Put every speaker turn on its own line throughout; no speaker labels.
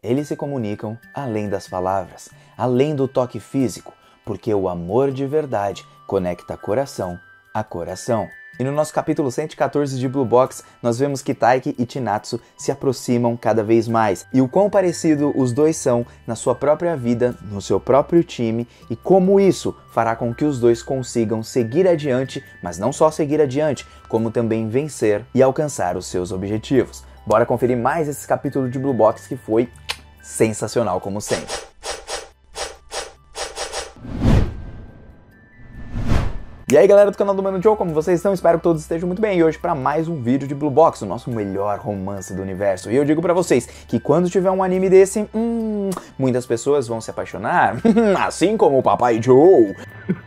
Eles se comunicam além das palavras, além do toque físico, porque o amor de verdade conecta coração a coração. E no nosso capítulo 114 de Blue Box, nós vemos que Taiki e Chinatsu se aproximam cada vez mais. E o quão parecido os dois são na sua própria vida, no seu próprio time, e como isso fará com que os dois consigam seguir adiante, mas não só seguir adiante, como também vencer e alcançar os seus objetivos. Bora conferir mais esse capítulo de Blue Box que foi sensacional como sempre. E aí galera do canal do Mano Joe, como vocês estão? Espero que todos estejam muito bem. E hoje para mais um vídeo de Blue Box, o nosso melhor romance do universo. E eu digo para vocês que quando tiver um anime desse, muitas pessoas vão se apaixonar, assim como o Papai Joe.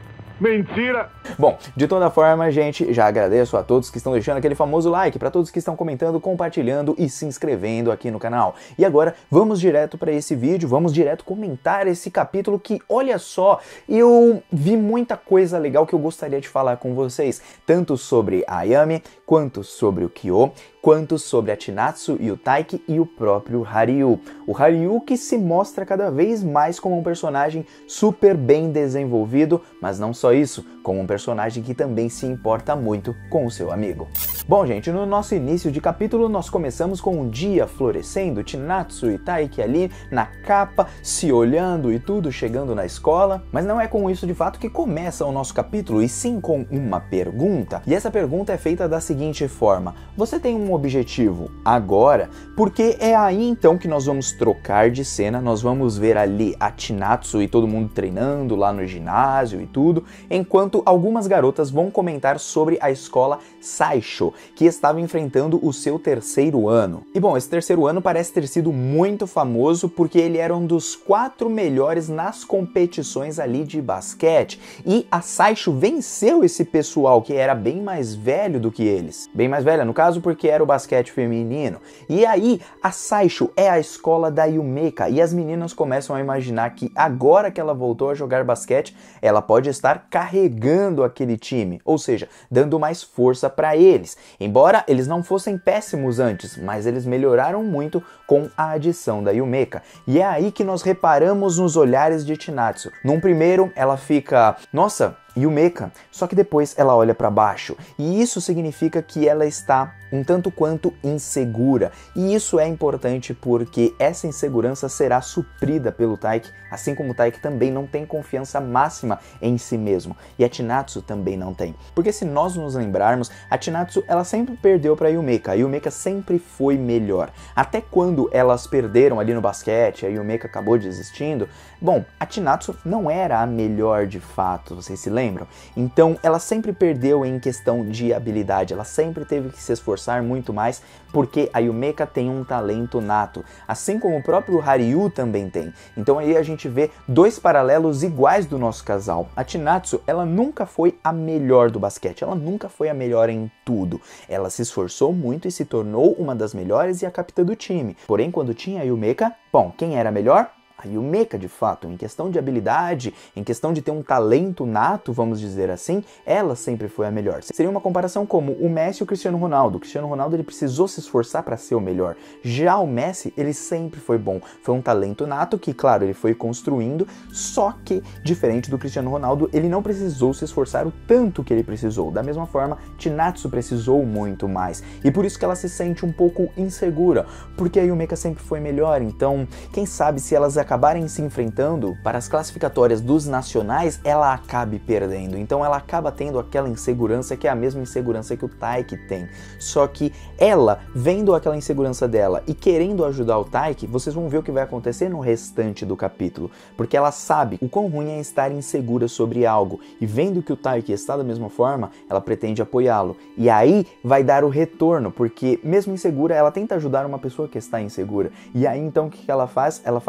Mentira!
Bom, de toda forma, gente, já agradeço a todos que estão deixando aquele famoso like, para todos que estão comentando, compartilhando e se inscrevendo aqui no canal. E agora, vamos direto para esse vídeo, vamos direto comentar esse capítulo que, olha só, eu vi muita coisa legal que eu gostaria de falar com vocês, tanto sobre a Ayame, quanto sobre o Kyo, quanto sobre a Chinatsu e o Taiki e o próprio Haryu. O Haryu que se mostra cada vez mais como um personagem super bem desenvolvido, mas não só isso, como um personagem que também se importa muito com o seu amigo. Bom, gente, no nosso início de capítulo nós começamos com um dia florescendo, Chinatsu e Taiki ali na capa, se olhando e tudo, chegando na escola, mas não é com isso de fato que começa o nosso capítulo, e sim com uma pergunta. E essa pergunta é feita da seguinte forma: você tem um objetivo agora? Porque é aí então que nós vamos trocar de cena, nós vamos ver ali a Chinatsu e todo mundo treinando lá no ginásio e tudo, enquanto algumas garotas vão comentar sobre a escola Saisho, que estava enfrentando o seu terceiro ano. E bom, esse terceiro ano parece ter sido muito famoso porque ele era um dos 4 melhores nas competições ali de basquete, e a Saisho venceu esse pessoal que era bem mais velho do que eles. Bem mais velha no caso porque era o basquete feminino. E aí a Saisho é a escola da Yumeka, e as meninas começam a imaginar que agora que ela voltou a jogar basquete, ela pode estar carregando aquele time, ou seja, dando mais força para eles. Embora eles não fossem péssimos antes, mas eles melhoraram muito com a adição da Yumeka. E é aí que nós reparamos nos olhares de Chinatsu. Num primeiro, ela fica, nossa, Yumeka, só que depois ela olha para baixo, e isso significa que ela está um tanto quanto insegura, e isso é importante porque essa insegurança será suprida pelo Taiki, assim como o Taiki também não tem confiança máxima em si mesmo, e a Chinatsu também não tem, porque se nós nos lembrarmos, a Chinatsu ela sempre perdeu para a Yumeka sempre foi melhor, até quando elas perderam ali no basquete, a Yumeka acabou desistindo. Bom, a Chinatsu não era a melhor de fato, vocês se lembram? Então ela sempre perdeu em questão de habilidade, ela sempre teve que se esforçar muito mais, porque a Yumeka tem um talento nato, assim como o próprio Haryu também tem. Então aí a gente vê dois paralelos iguais do nosso casal. A Chinatsu, ela nunca foi a melhor do basquete, ela nunca foi a melhor em tudo. Ela se esforçou muito e se tornou uma das melhores e a capitã do time. Porém, quando tinha a Yumeka, bom, quem era melhor? A Yumeka, de fato, em questão de habilidade, em questão de ter um talento nato, vamos dizer assim, ela sempre foi a melhor. Seria uma comparação como o Messi e o Cristiano Ronaldo. O Cristiano Ronaldo ele precisou se esforçar para ser o melhor. Já o Messi, ele sempre foi bom. Foi um talento nato que, claro, ele foi construindo, só que, diferente do Cristiano Ronaldo, ele não precisou se esforçar o tanto que ele precisou. Da mesma forma, Chinatsu precisou muito mais. E por isso que ela se sente um pouco insegura, porque a Yumeka sempre foi melhor. Então, quem sabe se elas acabarem se enfrentando para as classificatórias dos nacionais, ela acabe perdendo. Então ela acaba tendo aquela insegurança que é a mesma insegurança que o Taiki tem. Só que ela, vendo aquela insegurança dela e querendo ajudar o Taiki, vocês vão ver o que vai acontecer no restante do capítulo. Porque ela sabe o quão ruim é estar insegura sobre algo. E vendo que o Taiki está da mesma forma, ela pretende apoiá-lo. E aí vai dar o retorno, porque mesmo insegura, ela tenta ajudar uma pessoa que está insegura. E aí então o que ela faz? Ela faz com que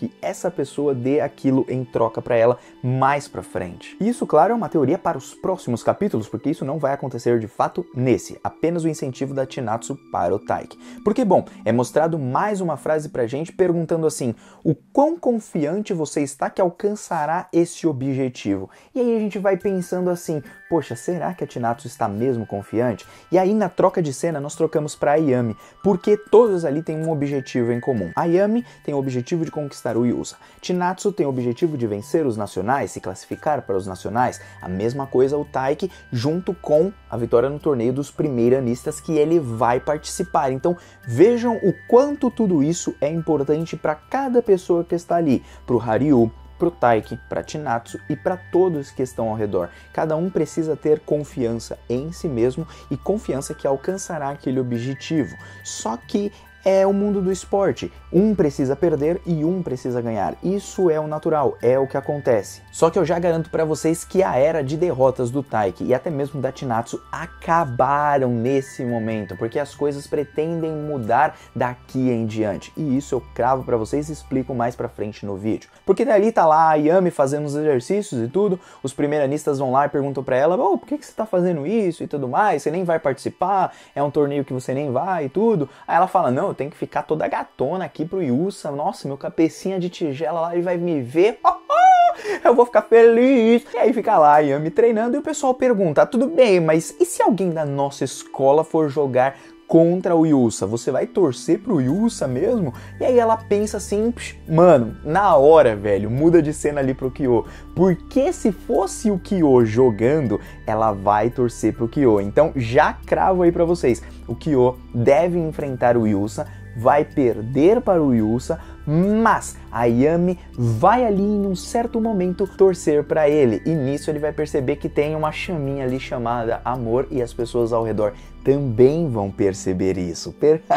que essa pessoa dê aquilo em troca para ela mais pra frente. Isso, claro, é uma teoria para os próximos capítulos, porque isso não vai acontecer de fato nesse, apenas o incentivo da Chinatsu para o Taiki. Porque, bom, é mostrado mais uma frase pra gente perguntando assim, o quão confiante você está que alcançará esse objetivo? E aí a gente vai pensando assim, poxa, será que a Chinatsu está mesmo confiante? E aí na troca de cena nós trocamos para Ayami, porque todos ali têm um objetivo em comum. Ayami tem o objetivo de conquistar o Yusa. Chinatsu tem o objetivo de vencer os nacionais, se classificar para os nacionais. A mesma coisa o Taiki, junto com a vitória no torneio dos primeiranistas que ele vai participar. Então vejam o quanto tudo isso é importante para cada pessoa que está ali, para o Haryu, para o Taiki, para a Chinatsu e para todos que estão ao redor. Cada um precisa ter confiança em si mesmo e confiança que alcançará aquele objetivo. Só que é o mundo do esporte. Um precisa perder e um precisa ganhar. Isso é o natural, é o que acontece. Só que eu já garanto para vocês que a era de derrotas do Taiki e até mesmo da Chinatsu acabaram nesse momento, porque as coisas pretendem mudar daqui em diante. E isso eu cravo para vocês e explico mais pra frente no vídeo. Porque dali tá lá a Ayami fazendo os exercícios e tudo, os primeiranistas vão lá e perguntam pra ela, por que você tá fazendo isso e tudo mais? Você nem vai participar? É um torneio que você nem vai e tudo? Aí ela fala, não, eu tenho que ficar toda gatona aqui pro Yusa, nossa, meu cabecinha de tigela lá, ele vai me ver, eu vou ficar feliz. E aí fica lá a Ayami treinando e o pessoal pergunta, tudo bem, mas e se alguém da nossa escola for jogar contra o Yusa, você vai torcer pro Yusa mesmo? E aí ela pensa assim, mano, na hora, velho, muda de cena ali pro Kyo, porque se fosse o Kyo jogando, ela vai torcer pro Kyo. Então já cravo aí pra vocês, o Kyo deve enfrentar o Yusa, vai perder para o Yusa, mas a Ayami vai ali em um certo momento torcer para ele, e nisso ele vai perceber que tem uma chaminha ali chamada amor e as pessoas ao redor também vão perceber isso.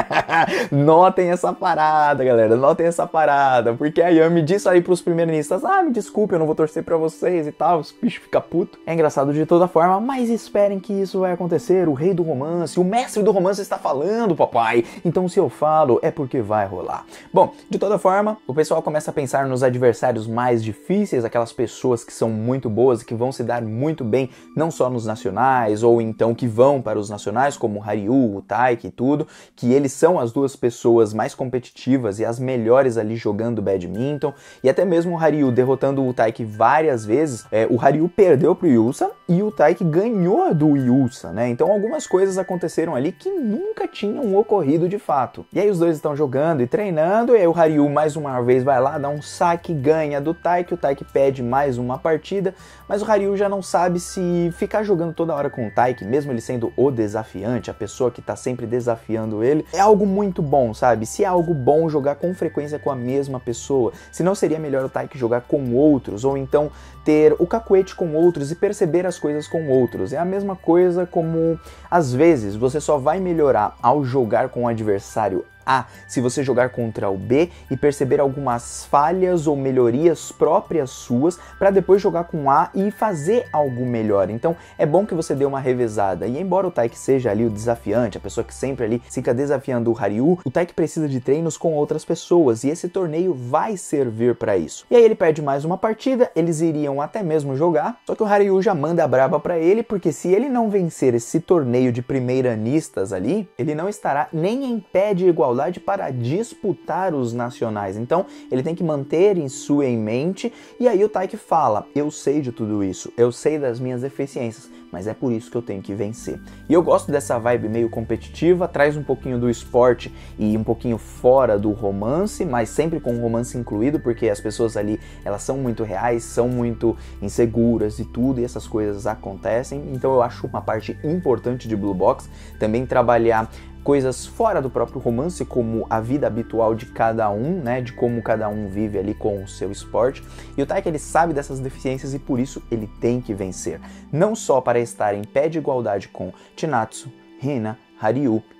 Notem essa parada, galera, notem essa parada, porque a Ayami disse aí pros primeiranistas, me desculpe, eu não vou torcer pra vocês e tal, os bichos ficam putos. É engraçado de toda forma, mas esperem que isso vai acontecer, o rei do romance, o mestre do romance está falando, papai, então se eu falo é porque vai rolar. Bom, de toda forma, o pessoal começa a pensar nos adversários mais difíceis, aquelas pessoas que são muito boas e que vão se dar muito bem, não só nos nacionais, ou então que vão para os nacionais, como o Haryu, o Taiki e tudo, que eles são as duas pessoas mais competitivas e as melhores ali jogando badminton, e até mesmo o Haryu derrotando o Taiki várias vezes, o Haryu perdeu pro Yusa e o Taiki ganhou do Yusa, né? Então algumas coisas aconteceram ali que nunca tinham ocorrido de fato. E aí os dois estão jogando e treinando, e aí o Haryu mais uma vez vai lá, dá um saque, ganha do Taiki, o Taiki pede mais uma partida, mas o Haryu já não sabe se ficar jogando toda hora com o Taiki, mesmo ele sendo o desafiante, a pessoa que tá sempre desafiando ele, é algo muito bom, sabe? Se é algo bom jogar com frequência com a mesma pessoa, se não seria melhor o Taiki jogar com outros, ou então ter o cacuete com outros e perceber as coisas com outros. É a mesma coisa como, às vezes, você só vai melhorar ao jogar com o adversário A se você jogar contra o B e perceber algumas falhas ou melhorias próprias suas para depois jogar com A e fazer algo melhor. Então é bom que você dê uma revezada. E embora o Taiki seja ali o desafiante, a pessoa que sempre ali fica desafiando o Haryu, o Taiki precisa de treinos com outras pessoas e esse torneio vai servir para isso. E aí ele perde mais uma partida, eles iriam até mesmo jogar, só que o Haryu já manda a braba para ele, porque se ele não vencer esse torneio de primeiranistas ali, ele não estará nem em pé de igualdade para disputar os nacionais. Então ele tem que manter isso em mente, e aí o Taiki fala, eu sei de tudo isso, eu sei das minhas deficiências, mas é por isso que eu tenho que vencer. E eu gosto dessa vibe meio competitiva, traz um pouquinho do esporte e um pouquinho fora do romance, mas sempre com o romance incluído, porque as pessoas ali, elas são muito reais, são muito inseguras e tudo, e essas coisas acontecem. Então eu acho uma parte importante de Blue Box também trabalhar coisas fora do próprio romance, como a vida habitual de cada um, né, de como cada um vive ali com o seu esporte. E o Taiki, ele sabe dessas deficiências e por isso ele tem que vencer. Não só para estar em pé de igualdade com Chinatsu, Hina, Haryu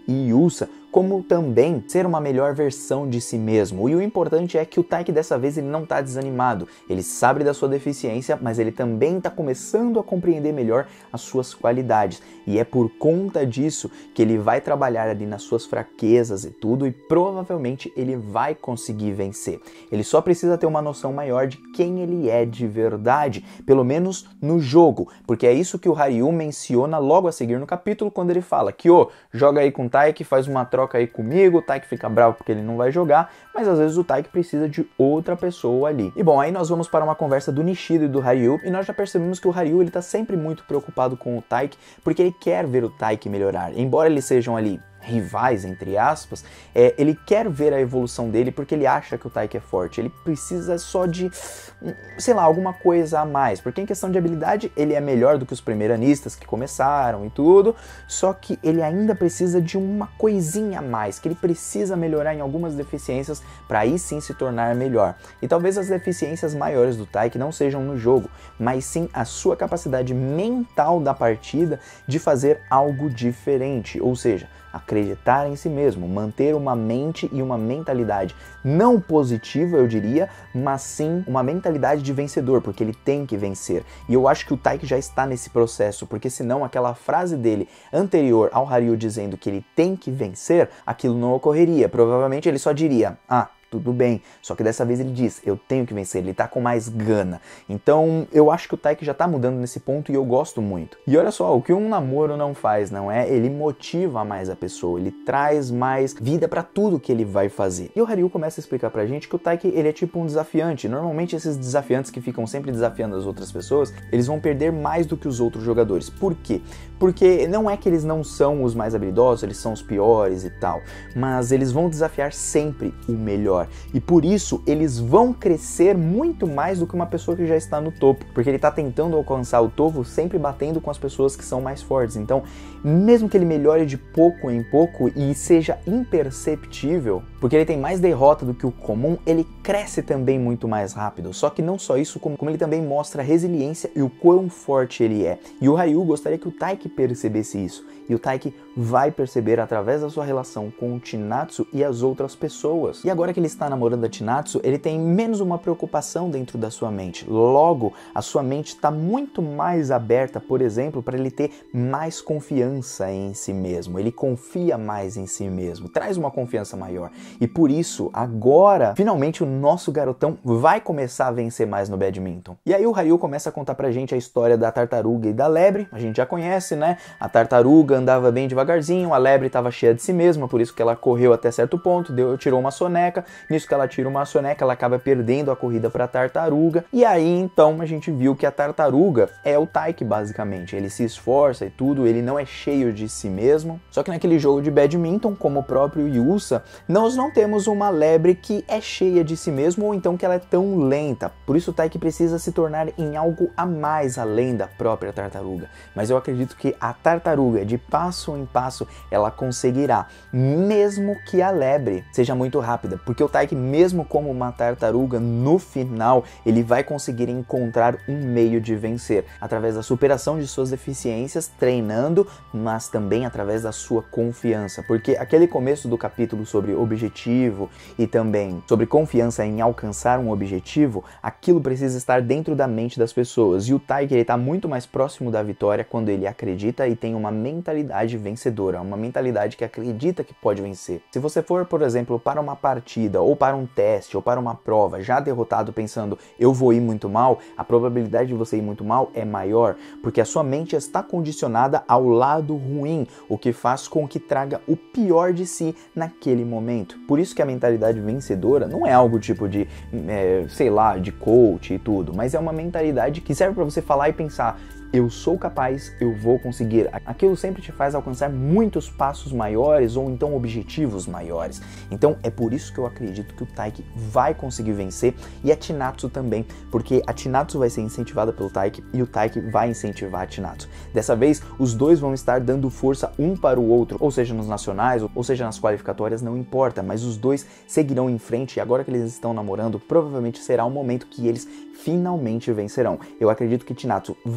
e Yusa, como também ser uma melhor versão de si mesmo. E o importante é que o Taiki dessa vez ele não está desanimado, ele sabe da sua deficiência, mas ele também está começando a compreender melhor as suas qualidades. E é por conta disso que ele vai trabalhar ali nas suas fraquezas e tudo, e provavelmente ele vai conseguir vencer. Ele só precisa ter uma noção maior de quem ele é de verdade, pelo menos no jogo, porque é isso que o Haryu menciona logo a seguir no capítulo, quando ele fala que, joga aí com o Taiki, faz uma troca aí comigo, o Taiki fica bravo porque ele não vai jogar, mas às vezes o Taiki precisa de outra pessoa ali. E bom, aí nós vamos para uma conversa do Nishido e do Haryu, e nós já percebemos que o Haryu ele tá sempre muito preocupado com o Taiki, porque ele quer ver o Taiki melhorar, embora eles sejam ali rivais, entre aspas, ele quer ver a evolução dele porque ele acha que o Taiki é forte, ele precisa só de, sei lá, alguma coisa a mais, porque em questão de habilidade ele é melhor do que os primeiranistas que começaram e tudo, só que ele ainda precisa de uma coisinha a mais, que ele precisa melhorar em algumas deficiências para aí sim se tornar melhor. E talvez as deficiências maiores do Taiki não sejam no jogo, mas sim a sua capacidade mental da partida de fazer algo diferente, ou seja, acreditar em si mesmo, manter uma mente e uma mentalidade não positiva, eu diria, mas sim uma mentalidade de vencedor, porque ele tem que vencer. E eu acho que o Taiki já está nesse processo, porque senão aquela frase dele anterior ao Haryu dizendo que ele tem que vencer, aquilo não ocorreria. Provavelmente ele só diria, tudo bem, só que dessa vez ele diz, eu tenho que vencer, ele tá com mais gana. Então eu acho que o Taiki já tá mudando nesse ponto e eu gosto muito. E olha só, o que um namoro não faz, não é? Ele motiva mais a pessoa, ele traz mais vida pra tudo que ele vai fazer. E o Haryu começa a explicar pra gente que o Taiki, ele é tipo um desafiante. Normalmente esses desafiantes que ficam sempre desafiando as outras pessoas, eles vão perder mais do que os outros jogadores. Por quê? Porque não é que eles não são os mais habilidosos, eles são os piores e tal, mas eles vão desafiar sempre o melhor. E por isso eles vão crescer muito mais do que uma pessoa que já está no topo, porque ele está tentando alcançar o topo sempre batendo com as pessoas que são mais fortes. Então, mesmo que ele melhore de pouco em pouco e seja imperceptível, porque ele tem mais derrota do que o comum, ele cresce também muito mais rápido. Só que não só isso, como ele também mostra a resiliência e o quão forte ele é. E o Haryu gostaria que o Taiki percebesse isso. E o Taiki vai perceber através da sua relação com o Chinatsu e as outras pessoas. E agora que ele está namorando a Chinatsu, ele tem menos uma preocupação dentro da sua mente. Logo, a sua mente está muito mais aberta, por exemplo, para ele ter mais confiança em si mesmo. Ele confia mais em si mesmo, traz uma confiança maior. E por isso, agora, finalmente o nosso garotão vai começar a vencer mais no badminton. E aí o Haryu começa a contar pra gente a história da tartaruga e da lebre. A gente já conhece, né? A tartaruga andava bem devagarzinho, a lebre estava cheia de si mesma, por isso que ela correu até certo ponto, tirou uma soneca. Nisso que ela tira uma soneca, ela acaba perdendo a corrida para a tartaruga. E aí então a gente viu que a tartaruga é o Taiki basicamente. Ele se esforça e tudo, ele não é cheio de si mesmo. Só que naquele jogo de badminton, como o próprio Yusa, nós não temos uma lebre que é cheia de si mesmo ou então que ela é tão lenta. Por isso o Taiki precisa se tornar em algo a mais além da própria tartaruga. Mas eu acredito que a tartaruga, de passo em passo, ela conseguirá, mesmo que a lebre seja muito rápida, porque o Taiki, mesmo como uma tartaruga, no final ele vai conseguir encontrar um meio de vencer, através da superação de suas deficiências, treinando, mas também através da sua confiança, porque aquele começo do capítulo sobre objetivo e também sobre confiança em alcançar um objetivo, aquilo precisa estar dentro da mente das pessoas, e o Taiki está muito mais próximo da vitória quando ele acredita e tem uma mentalidade vencedora, uma mentalidade que acredita que pode vencer. Se você for, por exemplo, para uma partida, ou para um teste, ou para uma prova, já derrotado pensando, eu vou ir muito mal, a probabilidade de você ir muito mal é maior, porque a sua mente está condicionada ao lado ruim, o que faz com que traga o pior de si naquele momento. Por isso que a mentalidade vencedora não é algo tipo de, sei lá, de coach e tudo, mas é uma mentalidade que serve para você falar e pensar, eu sou capaz, eu vou conseguir. Aquilo sempre te faz alcançar muitos passos maiores ou então objetivos maiores. Então é por isso que eu acredito que o Taiki vai conseguir vencer e a Chinatsu também, porque a Chinatsu vai ser incentivada pelo Taiki e o Taiki vai incentivar a Chinatsu. Dessa vez, os dois vão estar dando força um para o outro, ou seja nos nacionais, ou seja nas qualificatórias, não importa, mas os dois seguirão em frente e agora que eles estão namorando, provavelmente será o momento que eles finalmente vencerão. Eu acredito que Chinatsu vai vencer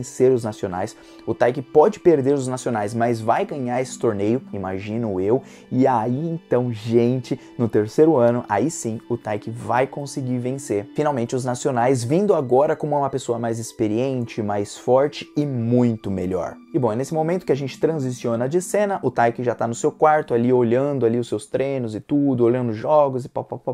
vencer os nacionais. O Taiki pode perder os nacionais, mas vai ganhar esse torneio, imagino eu. E aí então, gente, no terceiro ano, aí sim o Taiki vai conseguir vencer finalmente os nacionais, vindo agora como uma pessoa mais experiente, mais forte e muito melhor. E bom, é nesse momento que a gente transiciona de cena, o Taiki já tá no seu quarto ali, olhando ali os seus treinos e tudo, olhando jogos e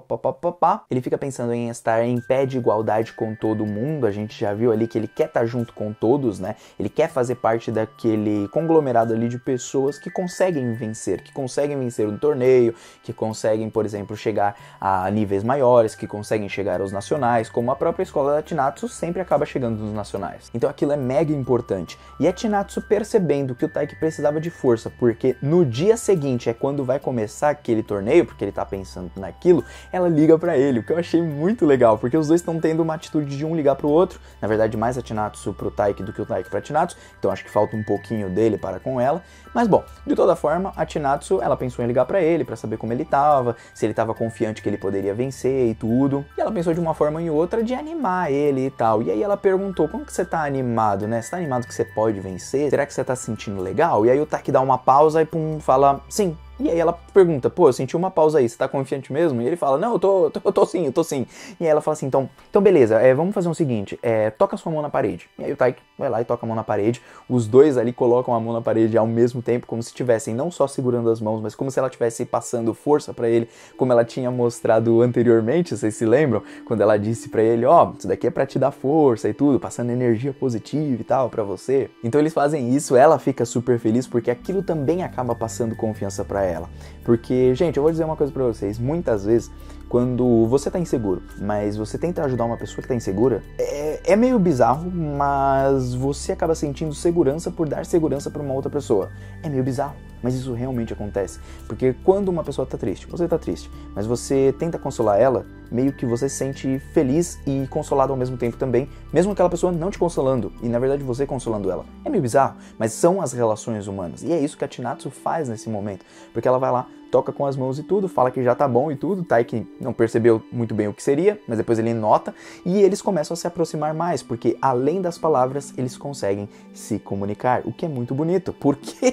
pá. Ele fica pensando em estar em pé de igualdade com todo mundo. A gente já viu ali que ele quer estar junto com todos, né? Ele quer fazer parte daquele conglomerado ali de pessoas que conseguem vencer um torneio, que conseguem, por exemplo, chegar a níveis maiores, que conseguem chegar aos nacionais, como a própria escola da Chinatsu sempre acaba chegando nos nacionais. Então aquilo é mega importante. E a Chinatsu, percebendo que o Taiki precisava de força, porque no dia seguinte é quando vai começar aquele torneio, porque ele tá pensando naquilo, ela liga pra ele, o que eu achei muito legal, porque os dois estão tendo uma atitude de um ligar pro outro, na verdade mais a Chinatsu pro Taiki do que o Taiki pra Chinatsu, então acho que falta um pouquinho dele para com ela, mas bom, de toda forma, a Chinatsu, ela pensou em ligar pra ele, pra saber como ele tava, se ele tava confiante que ele poderia vencer e tudo, e ela pensou de uma forma ou outra de animar ele e tal, e aí ela perguntou, como que você tá animado, né, você tá animado que você pode vencer? Será que você tá se sentindo legal? E aí o Taiki dá uma pausa e pum, fala, sim. E aí ela pergunta, pô, eu senti uma pausa aí, você tá confiante mesmo? E ele fala, não, eu tô sim. E aí ela fala assim, então beleza, vamos fazer o seguinte, toca sua mão na parede. E aí o Taiki vai lá e toca a mão na parede, os dois ali colocam a mão na parede ao mesmo tempo, como se estivessem não só segurando as mãos, mas como se ela estivesse passando força pra ele, como ela tinha mostrado anteriormente, vocês se lembram? Quando ela disse pra ele, ó, isso daqui é pra te dar força e tudo, passando energia positiva e tal pra você. Então eles fazem isso, ela fica super feliz, porque aquilo também acaba passando confiança pra ela. Porque, gente, eu vou dizer uma coisa pra vocês, muitas vezes, quando você tá inseguro, mas você tenta ajudar uma pessoa que tá insegura, é meio bizarro, mas você acaba sentindo segurança por dar segurança pra uma outra pessoa. É meio bizarro, mas isso realmente acontece. Porque quando uma pessoa tá triste, você tá triste, mas você tenta consolar ela, meio que você se sente feliz e consolado ao mesmo tempo também, mesmo aquela pessoa não te consolando, e na verdade você consolando ela. É meio bizarro, mas são as relações humanas, e é isso que a Chinatsu faz nesse momento, porque ela vai lá, toca com as mãos e tudo, fala que já tá bom e tudo, Taiki não percebeu muito bem o que seria, mas depois ele nota, e eles começam a se aproximar mais, porque além das palavras, eles conseguem se comunicar, o que é muito bonito, porque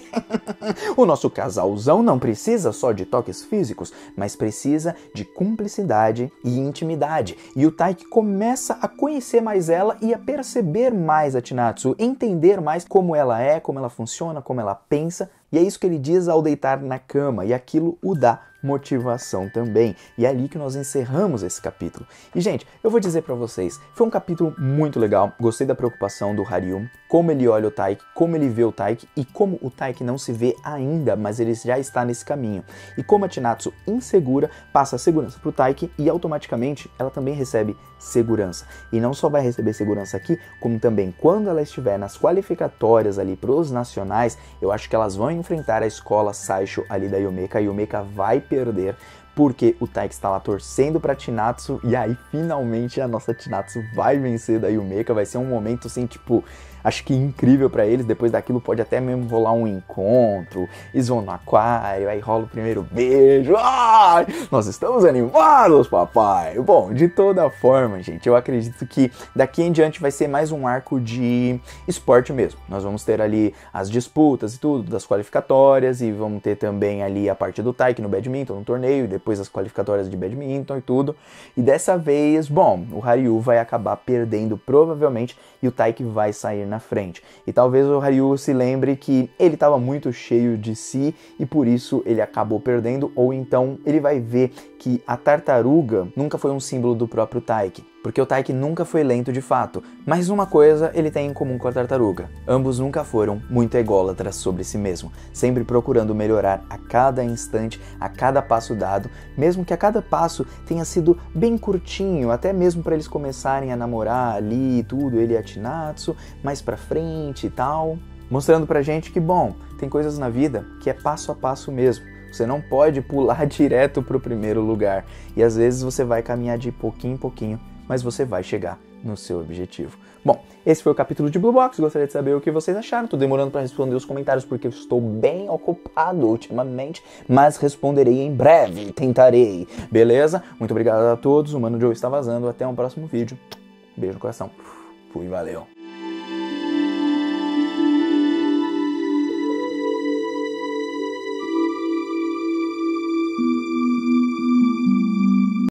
o nosso casalzão não precisa só de toques físicos, mas precisa de cumplicidade e intimidade, e o Taiki começa a conhecer mais ela e a perceber mais a Chinatsu, entender mais como ela é, como ela funciona, como ela pensa. E é isso que ele diz ao deitar na cama, e aquilo o dá motivação também. E é ali que nós encerramos esse capítulo. E, gente, eu vou dizer pra vocês, foi um capítulo muito legal, gostei da preocupação do Harium, como ele olha o Taiki, como ele vê o Taiki, e como o Taiki não se vê ainda, mas ele já está nesse caminho. E como a Chinatsu, insegura, passa a segurança pro Taiki, e automaticamente ela também recebe segurança. E não só vai receber segurança aqui, como também quando ela estiver nas qualificatórias ali pros nacionais, eu acho que elas vão enfrentar a escola Saisho ali da Yumeka, e Yumeka vai perder, porque o Taiki está lá torcendo pra Chinatsu, e aí finalmente a nossa Chinatsu vai vencer da Yumeka, vai ser um momento assim, tipo, acho que incrível pra eles, depois daquilo pode até mesmo rolar um encontro, eles vão no aquário, aí rola o primeiro beijo, ai, nós estamos animados, papai! Bom, de toda forma, gente, eu acredito que daqui em diante vai ser mais um arco de esporte mesmo, nós vamos ter ali as disputas e tudo, das qualificatórias, e vamos ter também ali a parte do Taiki no badminton, no torneio, e depois as qualificatórias de badminton e tudo, e dessa vez, bom, o Haryu vai acabar perdendo provavelmente, e o Taiki vai sair na frente. E talvez o Haryu se lembre que ele estava muito cheio de si e por isso ele acabou perdendo, ou então ele vai ver que a tartaruga nunca foi um símbolo do próprio Taiki, porque o Taiki nunca foi lento de fato, mas uma coisa ele tem em comum com a tartaruga, ambos nunca foram muito ególatras sobre si mesmo, sempre procurando melhorar a cada instante, a cada passo dado, mesmo que a cada passo tenha sido bem curtinho, até mesmo para eles começarem a namorar ali e tudo, ele e a Chinatsu, mais pra frente e tal, mostrando pra gente que, bom, tem coisas na vida que é passo a passo mesmo. Você não pode pular direto pro primeiro lugar. E às vezes você vai caminhar de pouquinho em pouquinho, mas você vai chegar no seu objetivo. Bom, esse foi o capítulo de Blue Box. Gostaria de saber o que vocês acharam. Tô demorando para responder os comentários porque eu estou bem ocupado ultimamente, mas responderei em breve. Tentarei. Beleza? Muito obrigado a todos. O Mano Joe está vazando. Até um próximo vídeo. Beijo no coração. Fui, valeu.